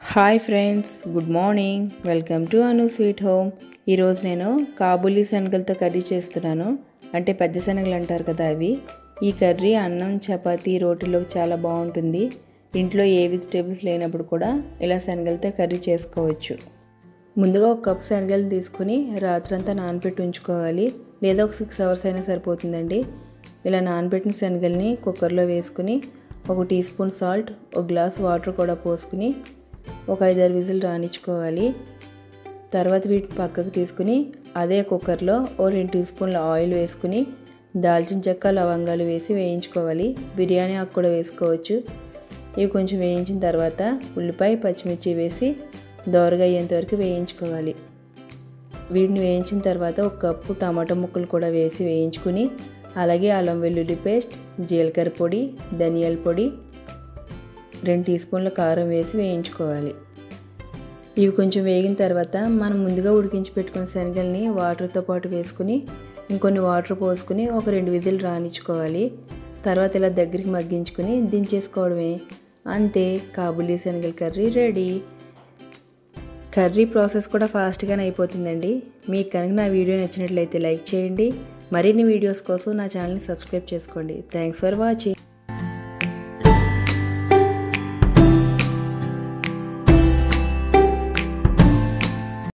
Hi friends, good morning. Welcome to Anu sweet home. ఈరోజు నేను కాబూలీ శనగలతో కర్రీ చేస్తున్నాను. అంటే పెద్ద శనగలు అంటారు కదా అవి. ఈ కర్రీ అన్నం, చపాతీ, రోటీలోకి చాలా బాగుంటుంది. ఇంట్లో ఏ వెజిటేబుల్స్ లేనప్పుడు కూడా ఇలా శనగలతో కర్రీ చేసుకోవచ్చు. ముందుగా ఒక కప్పు శనగలు తీసుకుని రాత్రంతా నానబెట్టి ఉంచుకోవాలి. లేదా ఒక 6 hours అయినా సరిపోతుందండి. ఇలా నానబెట్టిన శనగల్ని కుక్కర్లో వేసుకుని 1 teaspoon salt, 1 glass water కూడా పోసుకుని ఒక 5-6 విజిల్ రానిచ్చుకోవాలి. తర్వాత వీటిని పక్కకు తీసుకుని అదే కుక్కర్లో 2 టీ స్పూన్ల ఆయిల్ వేసుకుని దాల్చిన చెక్క, లవంగాలు వేసి వేయించుకోవాలి. బిర్యానీ ఆకు కూడా వేసుకోవచ్చు. ఇవి కొంచెం వేయించిన తర్వాత ఉల్లిపాయ, పచ్చిమిర్చి వేసి దోరగా అయ్యేంత వరకు వేయించుకోవాలి. వీటిని వేయించిన తర్వాత 1 కప్పు టమాటా ముక్కలు కూడా వేసి వేయించుకుని అలాగే అల్లం వెల్లుల్లి పేస్ట్, జీలకర్ర పొడి, ధనియాల పొడి, 2 టీ స్పూన్ల కారం వేసి వేయించుకోవాలి. ఇవి కొంచెం వేగిన తర్వాత మనం ముందుగా ఉడికించి పెట్టుకున్న శనగల్ని వాటర్తో పాటు వేసుకుని ఇంకొన్ని వాటర్ పోసుకుని ఒక 2 విజిల్ రానిచ్చుకోవాలి. తర్వాత ఇలా దగ్గరికి మగ్గించుకుని దించేసుకోవడమే. అంతే, కాబూలీ శనగల కర్రీ రెడీ. కర్రీ ప్రాసెస్ కూడా ఫాస్ట్గానే అయిపోతుందండి. మీకు కనుక నా వీడియో నచ్చినట్లయితే లైక్ చేయండి. మరిన్ని వీడియోస్ కోసం నా ఛానల్ని సబ్స్క్రైబ్ చేసుకోండి. Thanks for watching.